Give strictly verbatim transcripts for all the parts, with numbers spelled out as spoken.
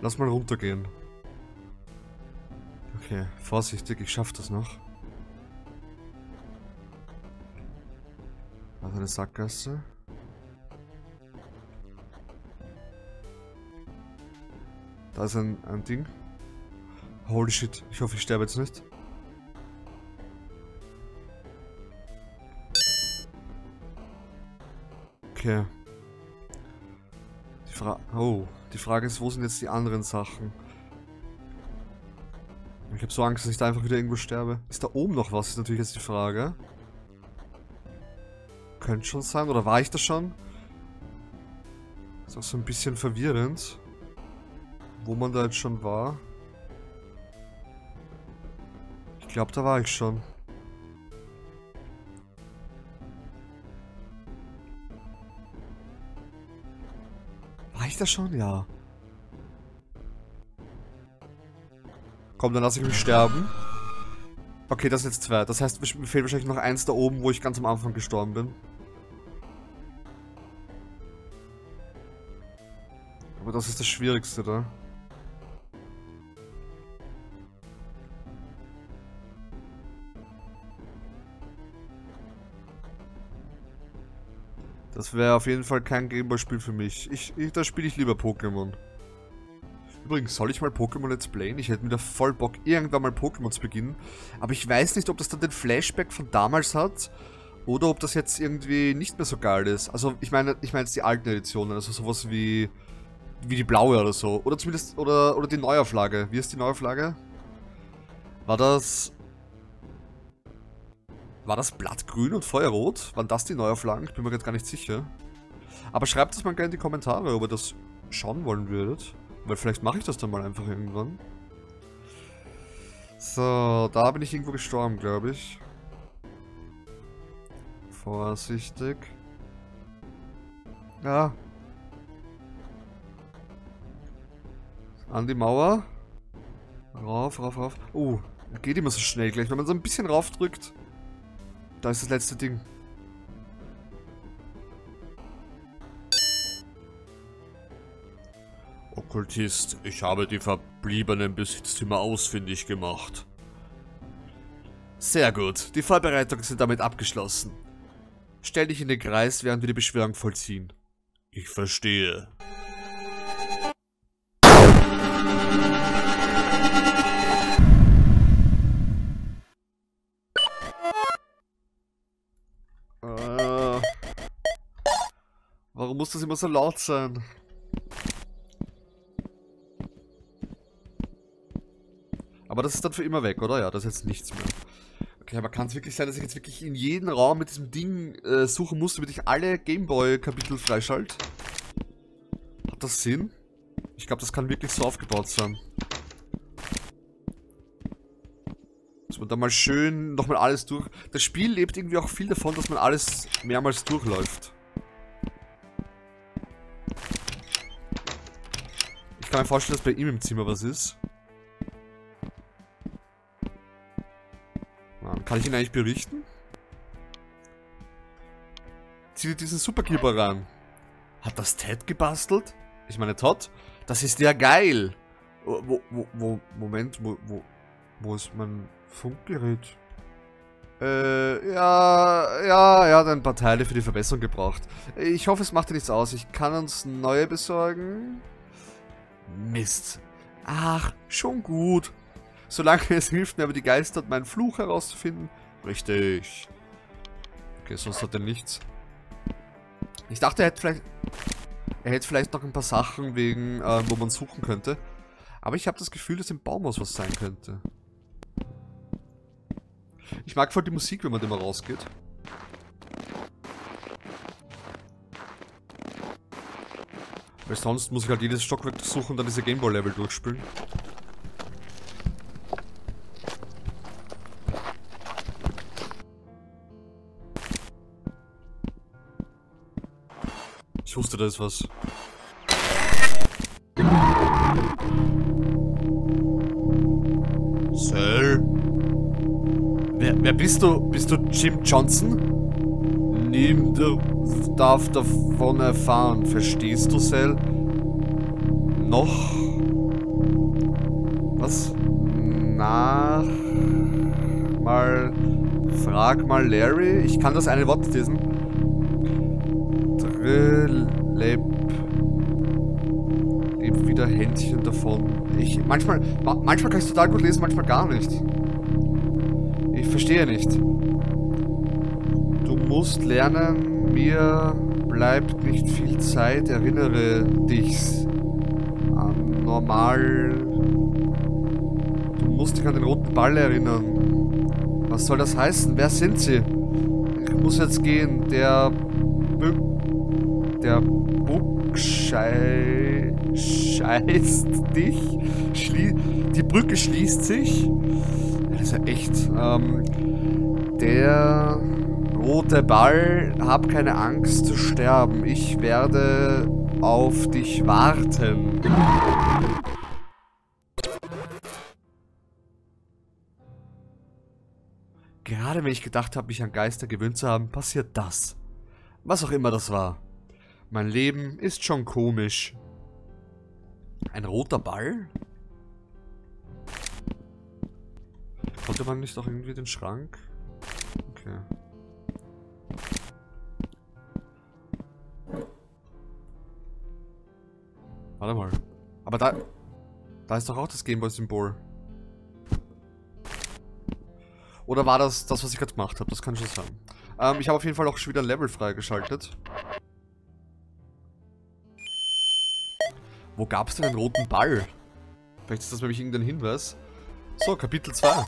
Lass mal runtergehen. Okay, vorsichtig, ich schaff das noch. Also eine Sackgasse. Da ist ein, ein Ding. Holy shit, ich hoffe, ich sterbe jetzt nicht. Okay. Die Fra oh, die Frage ist, wo sind jetzt die anderen Sachen? Ich habe so Angst, dass ich da einfach wieder irgendwo sterbe. Ist da oben noch was, ist natürlich jetzt die Frage. Könnte schon sein, oder war ich da schon? Ist auch so ein bisschen verwirrend, wo man da jetzt schon war. Ich glaube, da war ich schon. War ich da schon? Ja. Komm, dann lasse ich mich sterben. Okay, das sind jetzt zwei. Das heißt, mir fehlt wahrscheinlich noch eins da oben, wo ich ganz am Anfang gestorben bin. Aber das ist das Schwierigste da. Das wäre auf jeden Fall kein Gameboy-Spiel für mich. Ich, ich, da spiele ich lieber Pokémon. Übrigens, soll ich mal Pokémon Let's Playen? Ich hätte mir da voll Bock, irgendwann mal Pokémon zu beginnen. Aber ich weiß nicht, ob das dann den Flashback von damals hat. Oder ob das jetzt irgendwie nicht mehr so geil ist. Also, ich meine ich meine jetzt die alten Editionen. Also sowas wie... Wie die blaue oder so. Oder zumindest... Oder, oder die Neuauflage. Wie ist die Neuauflage? War das... War das Blattgrün und Feuerrot? Waren das die Neuauflagen? Ich bin mir gerade gar nicht sicher. Aber schreibt es mal gerne in die Kommentare, ob ihr das schauen wollen würdet. Weil vielleicht mache ich das dann mal einfach irgendwann. So, da bin ich irgendwo gestorben, glaube ich. Vorsichtig. Ja. An die Mauer. Rauf, rauf, rauf. Oh, geht immer so schnell gleich. Wenn man so ein bisschen raufdrückt. Da ist das letzte Ding. Okkultist, ich habe die verbliebenen Besitztümer ausfindig gemacht. Sehr gut, die Vorbereitungen sind damit abgeschlossen. Stell dich in den Kreis, während wir die Beschwörung vollziehen. Ich verstehe. Äh, warum muss das immer so laut sein? Aber das ist dann für immer weg, oder? Ja, das ist jetzt nichts mehr. Okay, aber kann es wirklich sein, dass ich jetzt wirklich in jeden Raum mit diesem Ding äh, suchen muss, damit ich alle Gameboy-Kapitel freischalte? Hat das Sinn? Ich glaube, das kann wirklich so aufgebaut sein. Dass man da mal schön nochmal alles durch... Das Spiel lebt irgendwie auch viel davon, dass man alles mehrmals durchläuft. Ich kann mir vorstellen, dass bei ihm im Zimmer was ist. Kann ich ihn eigentlich berichten? Zieh dir diesen Superkeeper ran. Hat das Ted gebastelt? Ich meine, Todd? Das ist ja geil! Wo, wo, wo, Moment, wo, wo, wo ist mein Funkgerät? Äh, ja, ja, er hat ein paar Teile für die Verbesserung gebraucht. Ich hoffe, es macht dir nichts aus. Ich kann uns neue besorgen. Mist. Ach, schon gut. Solange es hilft mir aber die Geister, meinen Fluch herauszufinden. Richtig. Okay, sonst hat er nichts. Ich dachte, er hätte vielleicht... Er hätte vielleicht noch ein paar Sachen, wegen, äh, wo man suchen könnte. Aber ich habe das Gefühl, dass im Baumhaus was sein könnte. Ich mag voll die Musik, wenn man immer rausgeht. Weil sonst muss ich halt jedes Stockwerk suchen und dann diese Gameboy-Level durchspielen. Ich wusste, da ist was. Cell? Wer, wer bist du? Bist du Jim Johnson? Niemand darf davon erfahren. Verstehst du, Cell? Noch Was? Nach... Mal... Frag mal Larry. Ich kann das eine Wort nicht lesen. Drill... Leb... Leb wieder Händchen davon. Ich... Manchmal... Ma manchmal kann ich total gut lesen, manchmal gar nicht. Ich verstehe nicht. Du musst lernen, mir bleibt nicht viel Zeit, erinnere dich an normal. Du musst dich an den roten Ball erinnern. Was soll das heißen? Wer sind sie? Ich muss jetzt gehen. Der Bü Der Buck schei scheißt dich. Schlie Die Brücke schließt sich. Das ist ja echt. Ähm, der rote Ball, hab keine Angst zu sterben. Ich werde auf dich warten. Gerade wenn ich gedacht habe, mich an Geister gewöhnt zu haben, passiert das. Was auch immer das war. Mein Leben ist schon komisch. Ein roter Ball? Konnte man nicht auch irgendwie den Schrank? Okay. Warte mal. Aber da... Da ist doch auch das Gameboy-Symbol. Oder war das das, was ich gerade gemacht habe? Das kann schon sein. Ähm, ich habe auf jeden Fall auch schon wieder ein Level freigeschaltet. Wo gab es denn einen roten Ball? Vielleicht ist das nämlich irgendein Hinweis. So, Kapitel zwei.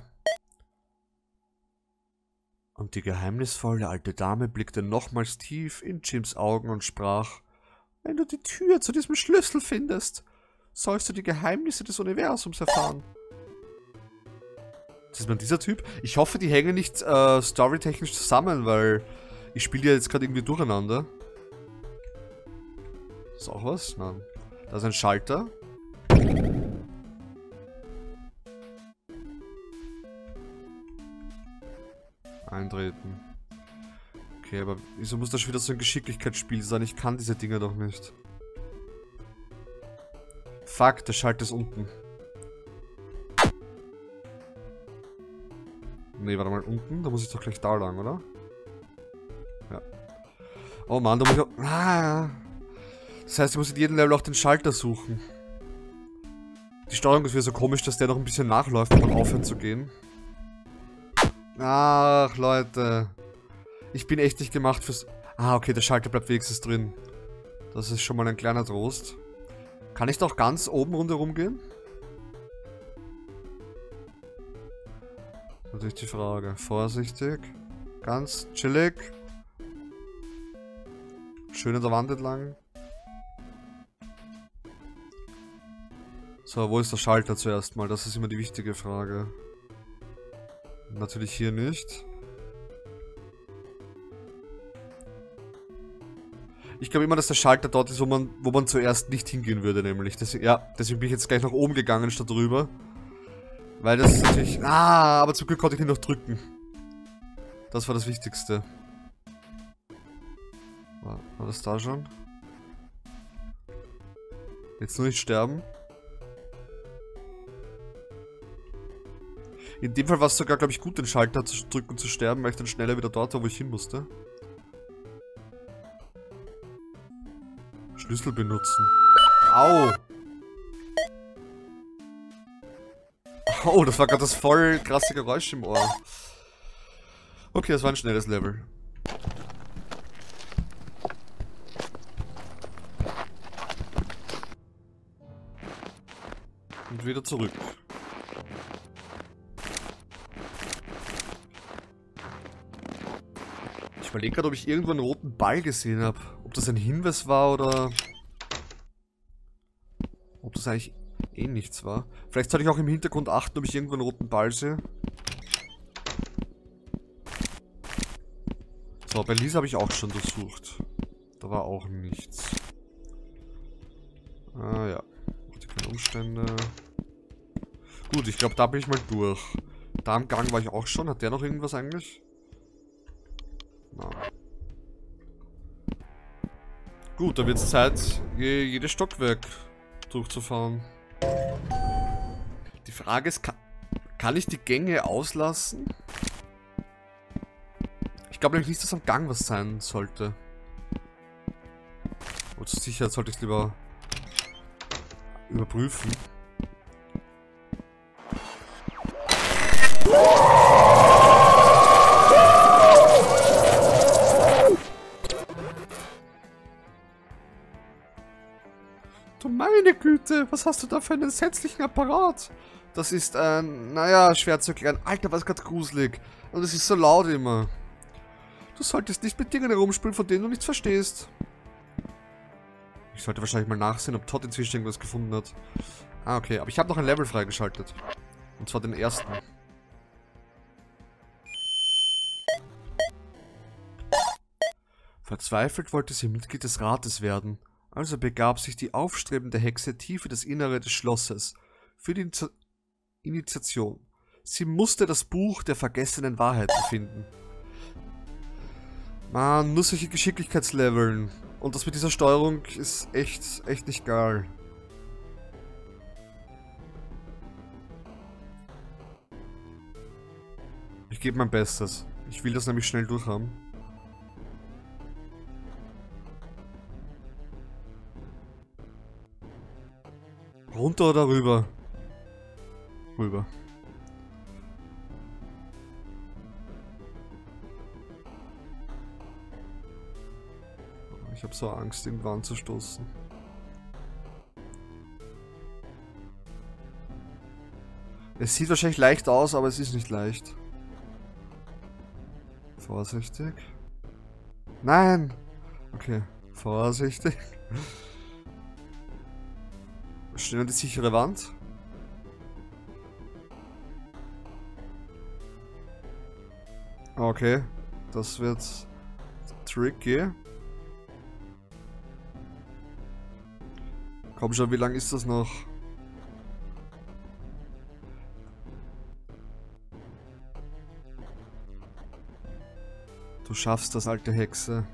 Und die geheimnisvolle alte Dame blickte nochmals tief in Jims Augen und sprach: Wenn du die Tür zu diesem Schlüssel findest, sollst du die Geheimnisse des Universums erfahren. Das ist man dieser Typ? Ich hoffe, die hängen nicht äh, storytechnisch zusammen, weil ich spiele ja jetzt gerade irgendwie durcheinander. Ist auch was? Nein. Da ist ein Schalter. Eintreten. Okay, aber wieso muss das schon wieder so ein Geschicklichkeitsspiel sein? Ich kann diese Dinger doch nicht. Fuck, der Schalter ist unten. Ne, warte mal, unten? Da muss ich doch gleich da lang, oder? Ja. Oh Mann, da muss ich auch... Ah, das heißt, ich muss in jedem Level auch den Schalter suchen. Die Steuerung ist wieder so komisch, dass der noch ein bisschen nachläuft, wenn man aufhört zu gehen. Ach, Leute. Ich bin echt nicht gemacht fürs... Ah, okay, der Schalter bleibt wenigstens drin. Das ist schon mal ein kleiner Trost. Kann ich doch ganz oben rundherum gehen? Natürlich die Frage. Vorsichtig. Ganz chillig. Schön an der Wand entlang. So, wo ist der Schalter zuerst mal? Das ist immer die wichtige Frage. Natürlich hier nicht. Ich glaube immer, dass der Schalter dort ist, wo man, wo man zuerst nicht hingehen würde, nämlich. Deswegen, ja, deswegen bin ich jetzt gleich nach oben gegangen, statt drüber. Weil das ist natürlich... Ah, aber zum Glück konnte ich ihn noch drücken. Das war das Wichtigste. War, war das da schon? Jetzt nur nicht sterben. In dem Fall war es sogar, glaube ich, gut, den Schalter zu drücken und zu sterben, weil ich dann schneller wieder dort war, wo ich hin musste. Schlüssel benutzen. Au! Oh, das war gerade das voll krasse Geräusch im Ohr. Okay, das war ein schnelles Level. Und wieder zurück. Ich überlege gerade, ob ich irgendwo einen roten Ball gesehen habe. Ob das ein Hinweis war oder... Ob das eigentlich eh nichts war. Vielleicht sollte ich auch im Hintergrund achten, ob ich irgendwo einen roten Ball sehe. So, bei Lisa habe ich auch schon durchsucht. Da war auch nichts. Ah ja. Die keine Umstände. Gut, ich glaube, da bin ich mal durch. Da am Gang war ich auch schon. Hat der noch irgendwas eigentlich? Na. Gut, dann wird es Zeit, jedes Stockwerk durchzufahren. Die Frage ist, kann, kann ich die Gänge auslassen? Ich glaube nämlich nicht, dass am Gang was sein sollte. Und zur Sicherheit sollte ich es lieber überprüfen. Du meine Güte, was hast du da für einen entsetzlichen Apparat? Das ist ein, naja, schwer zu erklären. Alter, was gerade gruselig. Und es ist so laut immer. Du solltest nicht mit Dingen herumspielen, von denen du nichts verstehst. Ich sollte wahrscheinlich mal nachsehen, ob Todd inzwischen irgendwas gefunden hat. Ah, okay. Aber ich habe noch ein Level freigeschaltet. Und zwar den ersten. Verzweifelt wollte sie Mitglied des Rates werden. Also begab sich die aufstrebende Hexe tief in das Innere des Schlosses. Für die Initiation. Sie musste das Buch der vergessenen Wahrheiten finden. Mann, nur solche Geschicklichkeitsleveln. Und das mit dieser Steuerung ist echt, echt nicht geil. Ich gebe mein Bestes. Ich will das nämlich schnell durchhaben. Runter oder rüber? Rüber. Ich habe so Angst, irgendwann zu stoßen. Es sieht wahrscheinlich leicht aus, aber es ist nicht leicht. Vorsichtig. Nein! Okay, vorsichtig. Stehen an die sichere Wand. Okay, das wird tricky. Komm schon, wie lang ist das noch? Du schaffst das, alte Hexe.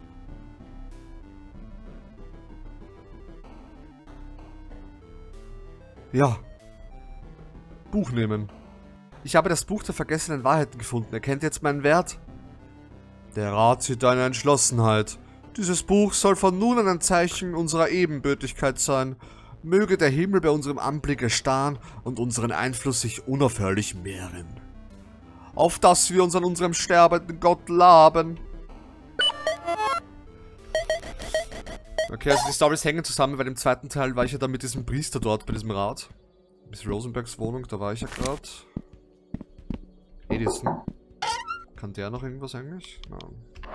Ja. Buch nehmen. Ich habe das Buch der vergessenen Wahrheiten gefunden. Erkennt jetzt meinen Wert? Der Rat sieht deine Entschlossenheit. Dieses Buch soll von nun an ein Zeichen unserer Ebenbürtigkeit sein. Möge der Himmel bei unserem Anblick erstarren und unseren Einfluss sich unaufhörlich mehren. Auf dass wir uns an unserem sterbenden Gott laben. Okay, also die Storys hängen zusammen, weil im zweiten Teil war ich ja dann mit diesem Priester dort, bei diesem Rat. Miss Rosenbergs Wohnung, da war ich ja gerade. Edison. Kann der noch irgendwas eigentlich? Nein.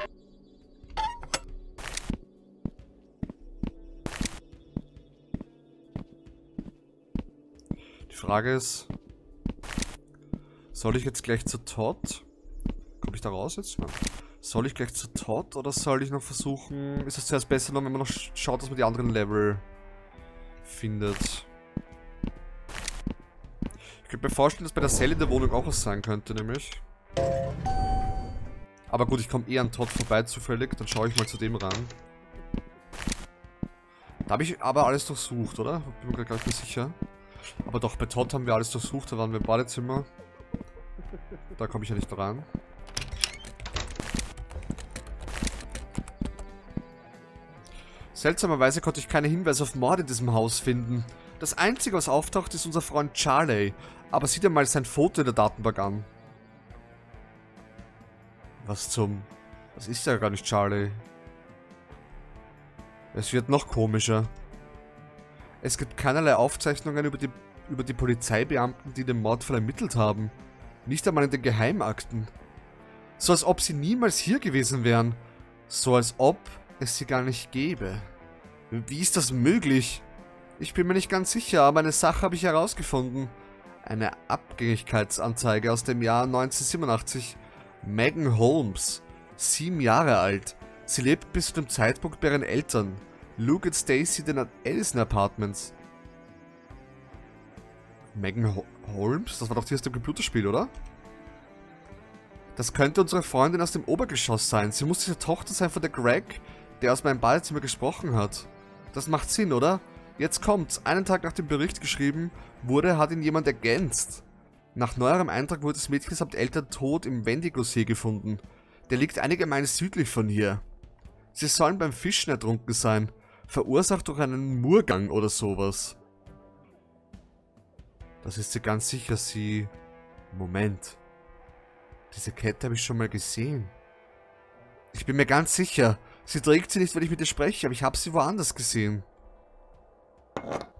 Die Frage ist, soll ich jetzt gleich zu Todd? Komme ich da raus jetzt? Nein. Soll ich gleich zu Todd oder soll ich noch versuchen, ist es zuerst besser, wenn man noch schaut, dass man die anderen Level findet? Ich könnte mir vorstellen, dass bei der Sally in der Wohnung auch was sein könnte, nämlich. Aber gut, ich komme eh an Todd vorbei zufällig, dann schaue ich mal zu dem ran. Da habe ich aber alles durchsucht, oder? Bin mir gar nicht mehr sicher. Aber doch, bei Todd haben wir alles durchsucht, da waren wir im Badezimmer. Da komme ich ja nicht dran. Seltsamerweise konnte ich keine Hinweise auf Mord in diesem Haus finden. Das Einzige, was auftaucht, ist unser Freund Charlie. Aber sieh dir mal sein Foto in der Datenbank an. Was zum... Das ist ja gar nicht Charlie. Es wird noch komischer. Es gibt keinerlei Aufzeichnungen über die, über die Polizeibeamten, die den Mordfall ermittelt haben. Nicht einmal in den Geheimakten. So als ob sie niemals hier gewesen wären. So als ob es sie gar nicht gäbe. Wie ist das möglich? Ich bin mir nicht ganz sicher, aber eine Sache habe ich herausgefunden. Eine Abgängigkeitsanzeige aus dem Jahr neunzehnhundertsiebenundachtzig. Megan Holmes. Sieben Jahre alt. Sie lebt bis zu dem Zeitpunkt bei ihren Eltern. Luke und Stacy in den Edison Apartments. Megan Ho Holmes? Das war doch die aus dem Computerspiel, oder? Das könnte unsere Freundin aus dem Obergeschoss sein. Sie muss diese Tochter sein von der Greg, der aus meinem Badezimmer gesprochen hat. Das macht Sinn, oder? Jetzt kommt's. Einen Tag nach dem Bericht geschrieben wurde, hat ihn jemand ergänzt. Nach neuerem Eintrag wurde das Mädchen samt Eltern tot im Wendigo-See gefunden. Der liegt einige Meilen südlich von hier. Sie sollen beim Fischen ertrunken sein, verursacht durch einen Murgang oder sowas. Das ist sie ganz sicher, sie... Moment. Diese Kette habe ich schon mal gesehen. Ich bin mir ganz sicher. Sie trägt sie nicht, wenn ich mit ihr spreche, aber ich habe sie woanders gesehen.